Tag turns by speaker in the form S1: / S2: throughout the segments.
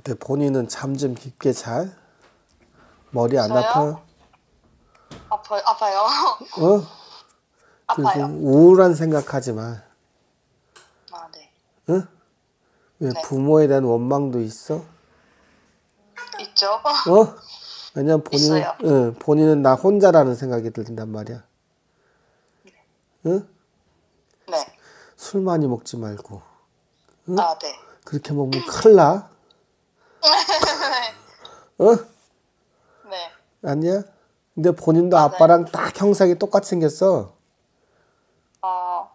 S1: 근데 본인은 잠 좀 깊게 잘? 머리 안
S2: 저요?
S1: 아파?
S2: 아파요.
S1: 어? 그렇게
S2: 아파요.
S1: 우울한 생각하지 마.
S2: 아, 네.
S1: 응? 왜
S2: 네.
S1: 부모에 대한 원망도 있어?
S2: 있죠?
S1: 어? 왜냐면
S2: 있어요.
S1: 본인은 나 혼자라는 생각이 든단 말이야. 응?
S2: 네.
S1: 술 많이 먹지 말고.
S2: 아, 네.
S1: 그렇게 먹으면 큰일 나. 어?
S2: 네.
S1: 아니야? 근데 본인도
S2: 맞아요.
S1: 아빠랑 딱 형상이 똑같이 생겼어.
S2: 어,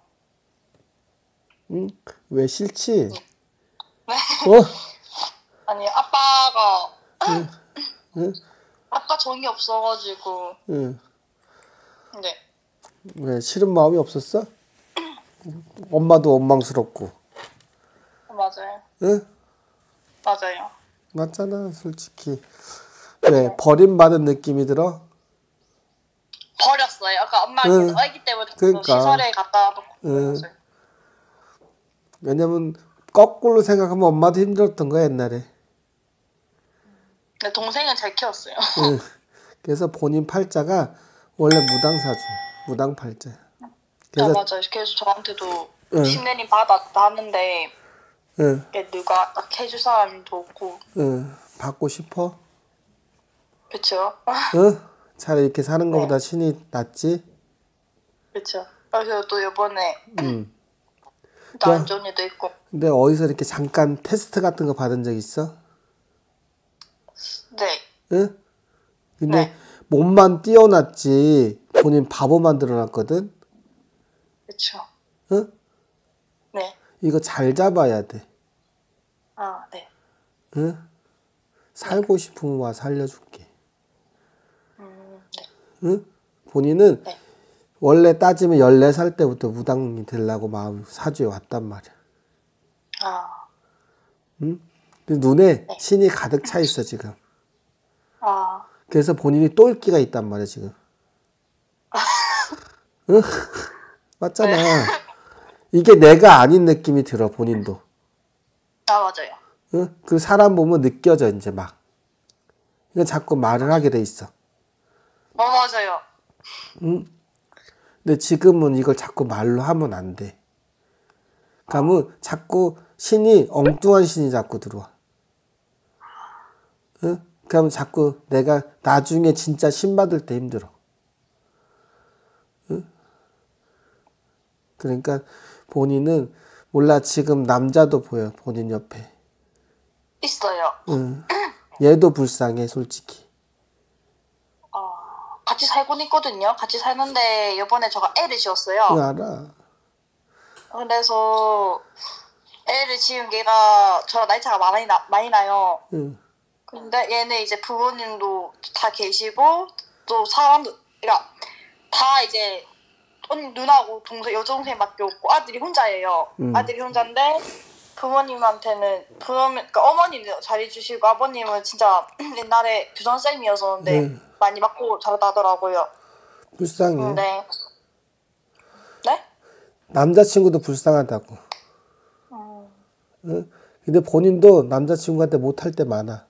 S1: 응? 왜 싫지?
S2: 네.
S1: 어?
S2: 아니, 아빠가,
S1: 응?
S2: 아빠 정이 없어가지고,
S1: 응.
S2: 네.
S1: 왜 싫은 마음이 없었어? 엄마도 원망스럽고.
S2: 맞아요.
S1: 응?
S2: 맞아요.
S1: 맞잖아, 솔직히. 왜 버림받은 느낌이 들어?
S2: 버렸어요. 아까 엄마가
S1: 응.
S2: 계속 아기 때부터
S1: 그러니까.
S2: 시설에 갖다 놓고
S1: 응.
S2: 버렸어요.
S1: 왜냐면 거꾸로 생각하면 엄마도 힘들었던 거야, 옛날에.
S2: 근데 동생은 잘 키웠어요.
S1: 응. 그래서 본인 팔자가 원래 무당사주야. 무당팔자야.
S2: 아,
S1: 그래서
S2: 맞아요. 계속 저한테도
S1: 응.
S2: 신내림 받았는데,
S1: 응.
S2: 누가 딱 해줄 사람도 없고,
S1: 응. 받고 싶어?
S2: 그쵸?
S1: 응? 차라리 이렇게 사는
S2: 네.
S1: 것보다 신이 낫지?
S2: 그쵸. 그래서 또 이번에
S1: 응.
S2: 또 안
S1: 야,
S2: 좋은 일도 있고.
S1: 근데 어디서 이렇게 잠깐 테스트 같은 거 받은 적 있어?
S2: 네.
S1: 응? 근데
S2: 네.
S1: 몸만 띄워놨지 본인 바보 만들어놨거든?
S2: 그쵸.
S1: 응?
S2: 네.
S1: 이거 잘 잡아야 돼.
S2: 아, 네.
S1: 응? 살고 싶으면 와 살려줄게.
S2: 네.
S1: 응? 본인은
S2: 네.
S1: 원래 따지면 14살 때부터 무당이 되려고 마음 사주에 왔단 말이야.
S2: 아,
S1: 응? 근데 눈에
S2: 네.
S1: 신이 가득 차 있어 지금.
S2: 아,
S1: 그래서 본인이 똘끼가 있단 말이야 지금. 응?
S2: 네.
S1: 맞잖아. 이게 내가 아닌 느낌이 들어 본인도.
S2: 아, 맞아요.
S1: 응? 그 사람 보면 느껴져 이제 막. 그러니까 자꾸 말을 하게 돼 있어.
S2: 맞아요.
S1: 근데 지금은 이걸 자꾸 말로 하면 안 돼. 그러면 자꾸 신이 엉뚱한 신이 자꾸 들어와. 응? 그러면 자꾸 내가 나중에 진짜 신 받을 때 힘들어. 응? 그러니까 본인은 몰라 지금 남자도 보여 본인 옆에.
S2: 있어요.
S1: 응. 얘도 불쌍해 솔직히.
S2: 같이 살고는 있거든요. 같이 사는데 이번에 제가 애를
S1: 응,
S2: 지었어요.
S1: 알아.
S2: 그래서 애를 지은 걔가 저랑 나이 차가 많이 나요.
S1: 응.
S2: 근데 얘는 이제 부모님도 다 계시고 또 사람도 그러니까 다 이제 누나하고 여동생밖에 없고 아들이 혼자예요. 아들이 혼자인데 부모님한테는 그러니까 어머니는 잘해주시고 아버님은 진짜 옛날에 교장쌤이었었는데 많이 맞고 자랐다더라고요.
S1: 불쌍해.
S2: 근데 네?
S1: 남자친구도 불쌍하다고. 응? 근데 본인도 남자친구한테 못할 때 많아.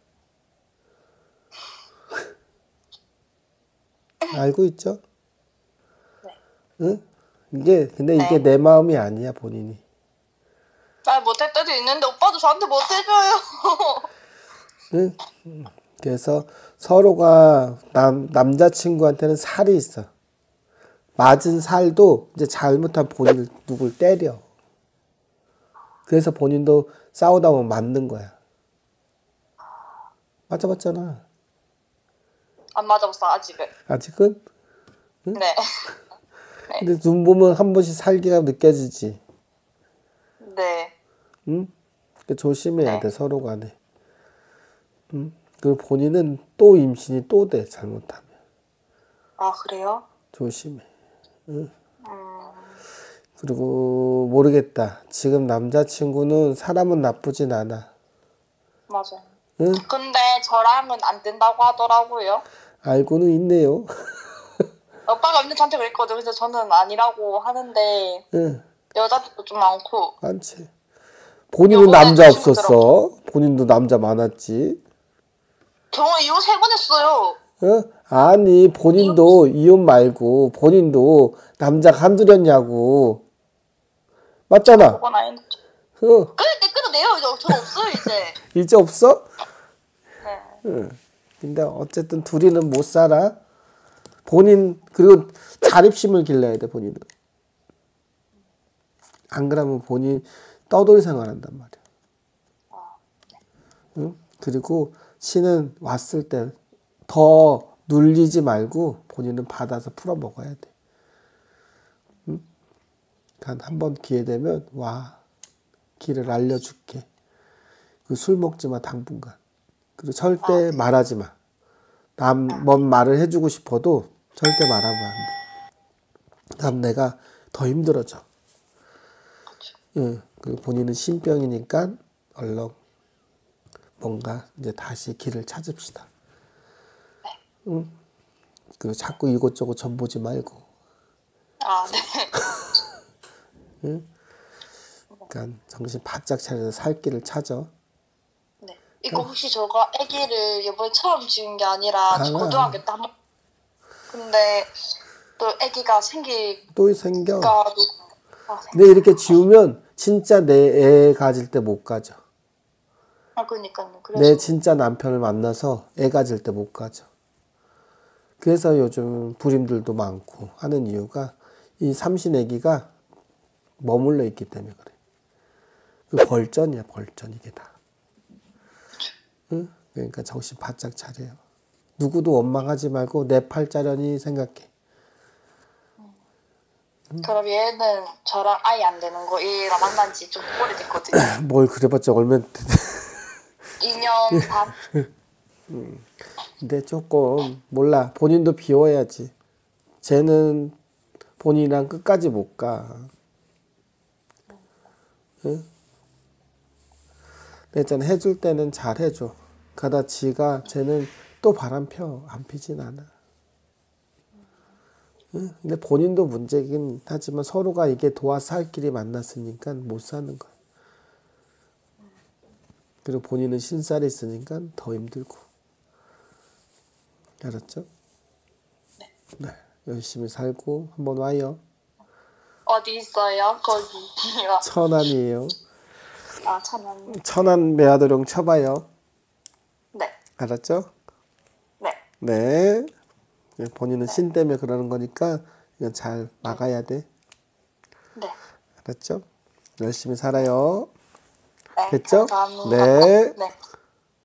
S1: 알고 있죠?
S2: 네.
S1: 응? 근데 이게
S2: 네.
S1: 내 마음이 아니야, 본인이.
S2: 나 못할 때도 있는데 오빠도 저한테 못해줘요.
S1: 응? 그래서 서로가 남자친구한테는 살이 있어. 맞은 살도 이제 잘못한 본인을 누굴 때려. 그래서 본인도 싸우다 보면 맞는 거야. 맞아봤잖아.
S2: 안 맞아봤어 아직은.
S1: 아직은?
S2: 네.
S1: 근데 눈 보면 한 번씩 살기가 느껴지지.
S2: 네.
S1: 응? 그러니까 조심해야
S2: 네.
S1: 돼, 서로 간에. 그리고 본인은 또 임신이 또 돼, 잘못하면.
S2: 아 그래요?
S1: 조심해. 그리고 모르겠다. 지금 남자친구는 사람은 나쁘진 않아.
S2: 맞아요.
S1: 응?
S2: 근데 저랑은 안 된다고 하더라고요.
S1: 알고는 있네요.
S2: 오빠가 맨날 저한테 그랬거든요. 그래서 저는 아니라고 하는데
S1: 응,
S2: 여자들도 좀 많고.
S1: 많지. 본인은
S2: 요번에
S1: 남자
S2: 친구
S1: 없었어. 본인도 남자 많았지.
S2: 저 이혼 3번 했어요.
S1: 어? 아니, 본인도 이혼 말고 본인도 남자가 한둘이었냐고. 맞잖아.
S2: 그건 아닌데.
S1: 어,
S2: 끊어내요. 이제 저 없어요 이제.
S1: 이제 없어?
S2: 네.
S1: 응. 근데 어쨌든 둘이는 못 살아. 본인, 그리고 자립심을 길러야 돼, 본인은. 안 그러면 본인 떠돌이 생활한단 말이야. 응? 그리고 신은 왔을 때 더 눌리지 말고 본인은 받아서 풀어 먹어야 돼. 응? 그러니까 한번 기회 되면 와, 길을 알려줄게. 그 술 먹지 마, 당분간. 그리고 절대 말하지 마. 뭔 말을 해주고 싶어도 절대 말하면 안 돼. 그럼 내가 더 힘들어져. 응. 그리고 본인은 신병이니까 얼른 뭔가 이제 다시 길을 찾읍시다. 응. 그리고 자꾸 이곳저곳 전 보지 말고.
S2: 아 네.
S1: 응? 그러니까 정신 바짝 차려서 살 길을 찾아.
S2: 네. 이거 혹시 저가 아기를 이번에 처음 지은 게 아니라 저 고등학교 때 한 번. 근데 또 아기가 생기가
S1: 또 생겨.
S2: 아,
S1: 근데 이렇게 지우면 진짜 내 애 가질 때 못 가져.
S2: 그러니까요.
S1: 내
S2: 그래서
S1: 진짜 남편을 만나서 애 가질 때 못 가져. 그래서 요즘 불임들도 많고 하는 이유가 이 삼신애기가 머물러 있기 때문에 그래. 그 벌전이야, 벌전 이게 다. 응? 그러니까 정신 바짝 차려요. 누구도 원망하지 말고 내 팔자련이 생각해.
S2: 그럼 얘는 저랑 아예 안 되는 거. 얘랑 만난 지 좀 오래됐거든요.
S1: 뭘 그래봤자 얼마
S2: 2년 반?
S1: 근데 조금 몰라. 본인도 비워야지. 쟤는 본인이랑 끝까지 못 가. 응? 내가 해줄 때는 잘 해줘. 그러다 지가 쟤는 또 바람 펴. 안 피진 않아. 응? 근데 본인도 문제긴 하지만 서로가 이게 도와 살 길이 만났으니까 못 사는 거야. 그리고 본인은 신살이 있으니까 더 힘들고. 알았죠? 네. 열심히 살고 한번 와요.
S2: 어디 있어요? 거기요.
S1: 천안이에요.
S2: 아, 천안.
S1: 천안 매화도령 쳐봐요.
S2: 네.
S1: 알았죠?
S2: 네.
S1: 네. 본인은 신 때문에 그러는 거니까 이건 잘 막아야 돼.
S2: 네.
S1: 알았죠? 열심히 살아요.
S2: 네.
S1: 됐죠?
S2: 감사합니다.
S1: 네.
S2: 네.